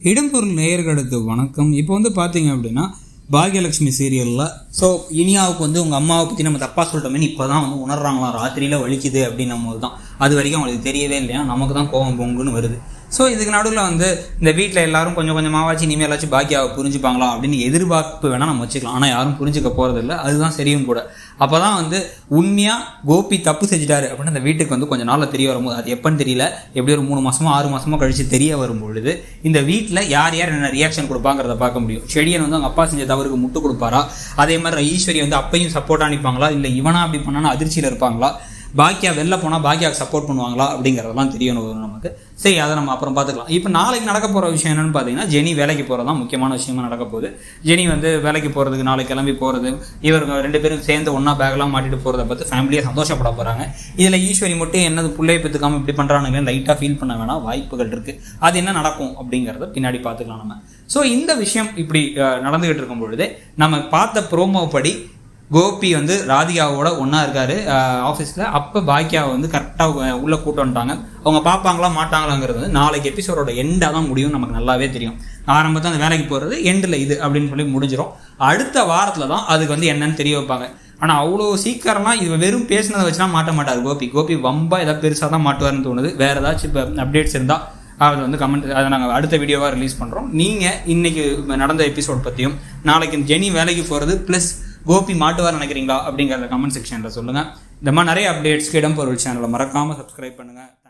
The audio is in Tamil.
இடம்பொருள் நேயர்களுக்கு வணக்கம். இப்போ வந்து பார்த்தீங்க அப்படின்னா பாக்யலட்சுமி சீரியலில் இனியாவுக்கு வந்து உங்கள் அம்மாவை பற்றி நம்ம தப்பாக சொல்லிட்டோமே இப்போ தான் வந்து உணர்றாங்களாம், ராத்திரியில் வலிக்குது அப்படின்னும் போது தான். அது வரைக்கும் அவங்களுக்கு தெரியவே இல்லையா, நமக்கு தான் கோவம் பொங்குன்னு வருது. ஸோ இதுக்கு நடுவில் வந்து இந்த வீட்டில் எல்லாரும் கொஞ்சம் கொஞ்சமாவாச்சு இனிமேல் எல்லாச்சும் பாக்கியாவை புரிஞ்சுப்பாங்களா அப்படின்னு எதிர்பார்ப்பு வேணால் நம்ம வச்சுக்கலாம். ஆனால் யாரும் புரிஞ்சுக்க போகிறதில்ல, அதுதான் சரியும் கூட. அப்போ தான் வந்து உண்மையாக கோபி தப்பு செஞ்சுட்டாரு அப்படின்னு அந்த வீட்டுக்கு வந்து கொஞ்சம் நாளில் தெரிய வரும்போது, அது எப்போன்னு தெரியல, எப்படி ஒரு 3 மாதமோ 6 மாதமோ கழித்து தெரிய வரும்பொழுது இந்த வீட்டில் யார் யார் என்ன ரியாக்ஷன் கொடுப்பாங்கிறத பார்க்க முடியும். செடியன் வந்து அவங்க அப்பா செஞ்ச தவறுக்கு முட்டு கொடுப்பாரா, அதே மாதிரி ஈஸ்வரி வந்து அப்பையும் சப்போர்ட் அனுப்பாங்களா, இல்லை இவனா அப்படி பண்ணான்னு அதிர்ச்சியில் இருப்பாங்களா, பாக்கியா வெளில போனால் பாக்கியாவுக்கு சப்போர்ட் பண்ணுவாங்களா அப்படிங்கிறதெல்லாம் தெரியணும் நமக்கு. சரி, அதை நம்ம அப்புறம் பார்த்துக்கலாம். இப்போ நாளைக்கு நடக்க போகிற விஷயம் என்னென்னு பார்த்தீங்கன்னா, ஜெனி வேலைக்கு போகிறது தான் முக்கியமான விஷயமா நடக்க போகுது. ஜெனி வந்து வேலைக்கு போகிறதுக்கு நாளைக்கு கிளம்பி போகிறது, இவங்க 2 பேரும் சேர்ந்து ஒன்றா பேக்லாம் மாட்டிட்டு போகிறத பார்த்து ஃபேமிலியாக சந்தோஷப்பட போகிறாங்க. இதில் ஈஸ்வரி மட்டும் என்னது பிள்ளையை பெற்றுக்காமல் இப்படி பண்ணுறானுங்களே லைட்டாக ஃபீல் பண்ண வேணாம், வாய்ப்புகள் இருக்குது. அது என்ன நடக்கும் அப்படிங்கிறத பின்னாடி பார்த்துக்கலாம் நம்ம. ஸோ இந்த விஷயம் இப்படி நடந்துகிட்டு இருக்கும் பொழுது நம்ம பார்த்த ப்ரோமோ படி கோபி வந்து ராதிகாவோட ஒன்றா இருக்காரு ஆஃபீஸில். அப்போ பாக்கியாவை வந்து கரெக்டாக உள்ளே கூட்டு வந்துட்டாங்க. அவங்க பார்ப்பாங்களா மாட்டாங்களாங்கிறது வந்து நாளைக்கு எபிசோடோட எண்டாக தான் முடியும், நமக்கு நல்லாவே தெரியும். ஆரம்பத்தில் அந்த வேலைக்கு போகிறது, எண்டில் இது அப்படின்னு சொல்லி முடிஞ்சிடும். அடுத்த வாரத்தில் தான் அதுக்கு வந்து என்னன்னு தெரிய வைப்பாங்க. ஆனால் அவ்வளோ சீக்கிரமாக இது வெறும் பேசினதை வச்சுலாம் மாட்ட மாட்டார் கோபி வம்பா ஏதாவது பெருசாக தான் மாட்டுவார்னு தோணுது. வேறு ஏதாச்சும் இப்போ அப்டேட்ஸ் இருந்தால் அது வந்து கமெண்ட், அதை நாங்கள் அடுத்த வீடியோவாக ரிலீஸ் பண்ணுறோம். நீங்கள் இன்றைக்கி நடந்த எபிசோட் பற்றியும் நாளைக்கு ஜெனி வேலைக்கு போகிறது ப்ளஸ் கோபி மாட்டுவார் நினைக்கிறீங்களா அப்படிங்கிறத கமெண்ட் செக்ஷனில் சொல்லுங்கள். இந்த மாதிரி நிறைய அப்டேட்ஸ்க்கு இடம்பொருள் சேனலை மறக்காமல் சப்ஸ்கிரைப் பண்ணுங்கள்.